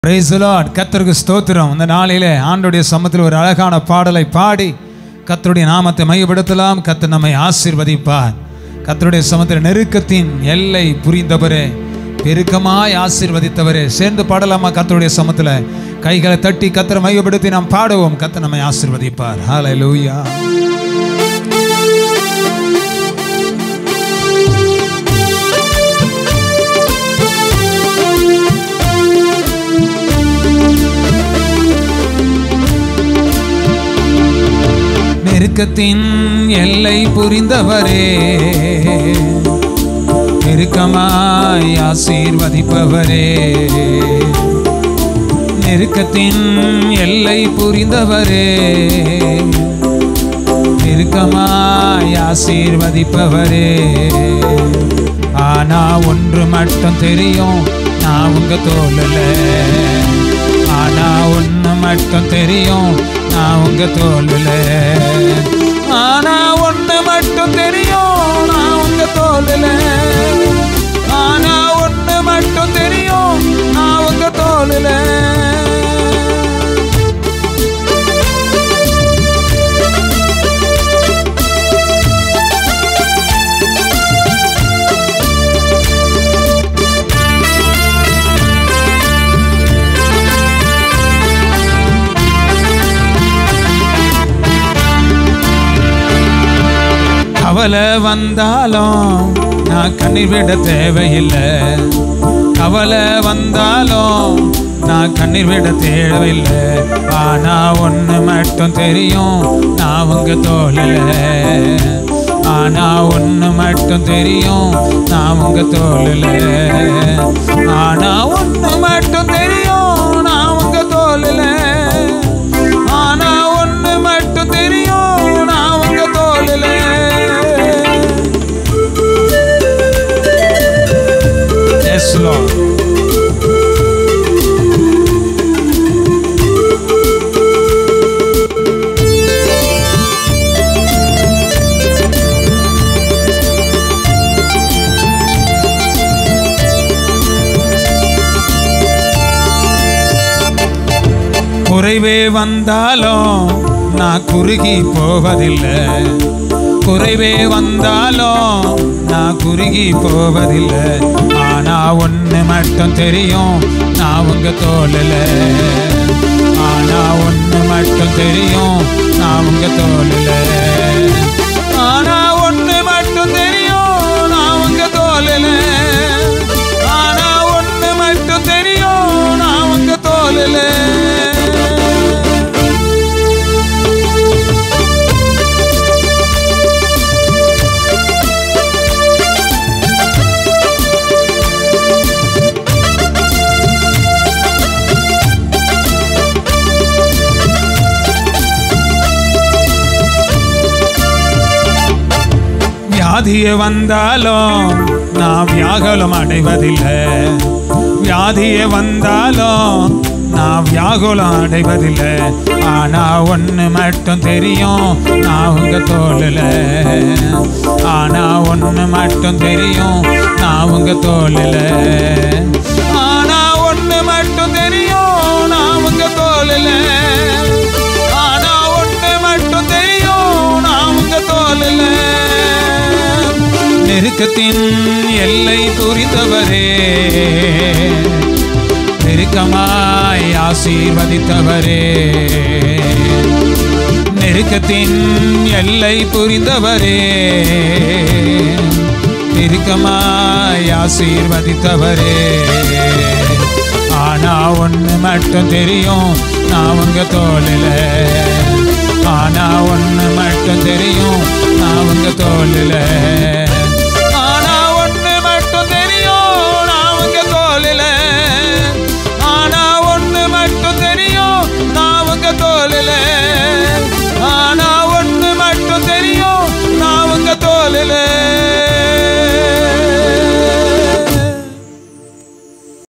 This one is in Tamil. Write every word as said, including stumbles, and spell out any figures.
Praise the Lord. கர்த்தருக்கு ஸ்தோத்திரம். இந்த நாளிலே ஆண்டவருடைய சமூகத்தில் ஒரு அழகான பாடலை பாடி கர்த்தருடைய நாமத்தை மையப்படுத்தலாம். கர்த்தர் நம்மை ஆசீர்வதிப்பார். கர்த்தருடைய சமூகத்தில் நெருக்கத்தின் எல்லை புரிந்தவரே, பெருக்கமாய் ஆசீர்வதித்தவரே, சேர்ந்து பாடலாமா? கர்த்தருடைய சமூகத்தில் கைகளை தட்டி கர்த்தரை மையப்படுத்தி நாம் பாடுவோம். கர்த்தர் நம்மை ஆசீர்வதிப்பார். ஹல்லேலூயா. நெருக்கத்தின் எல்லை புரிந்தவரே, நெருக்கமாய் ஆசீர்வதிப்பவரே, நெருக்கத்தின் எல்லை புரிந்தவரே, நெருக்கமாய் ஆசீர்வதிப்பவரே. ஆனா ஒன்று மட்டும் தெரியும், நான் உங்க தோழல. ஆனா ஒன்று மட்டும் தெரியும், நான் உங்க தோழல. ஆனா ஒன்று மட்டும் தெரியும், நான் உங்க தோழல. ஆனா ஒன்று மட்டும் தெரியும், நான் உங்க தோழல. கவலை வந்தாலும் நான் கண்ணீர் விட தேவையில்லை. கவலை வந்தாலும் நான் கண்ணீர் விட தேவையில்லை. ஆனா ஒன்று மட்டும் தெரியும், நான் உங்க தோழல. ஆனா ஒன்று மட்டும் தெரியும், நான் உங்க தோழல. ஆனா ஒன்று மட்டும் தெரியும், நான் உங்க தோழல. ஆனா ஒன்று மட்டும் தெரியும், நான் உங்க தோழல. Yes, Lord. குறைவே வந்தாலும் நான் குறுகி போவதில்லை. குறைவே வந்தாலும் நான் குறுகி போவதில்லை. ஆனா ஒன்று மட்டும் தெரியும், நான் உங்க தோழல. ஆனா ஒன்று மட்டும் தெரியும், நான் உங்க தோழல. ஆனா ஒன்று மட்டும் தெரியும், நான் உங்க தோழல. ஆனா ஒன்று மட்டும் தெரியும், நான் உங்க தோழல. வியாதிய வந்தாலும் நான் வியாகுலம் அடைவதில்லை. வியாதிய வந்தாலும் நான் வியாகுலம் அடைவதில்லை. ஆனா ஒன்று மட்டும் தெரியும், நான் உங்க தோழல. ஆனா ஒன்று மட்டும் தெரியும், நான் உங்க தோழல. ஆனா ஒன்று மட்டும் தெரியும், நான் உங்க தோழல. ஆனா ஒன்று மட்டும் தெரியும், நான் உங்க தோழல. நெருக்கத்தின் எல்லை புரிந்தவரே, நெருக்கமாய் ஆசீர்வதித்தவரே, நெருக்கத்தின் எல்லை புரிந்தவரே, நெருக்கமாய் ஆசீர்வதித்தவரே. ஆனா ஒன்று மட்டும் தெரியும், நான் உங்க தோழல. ஆனா ஒன்று மட்டும் தெரியும், நான் உங்க தோழல.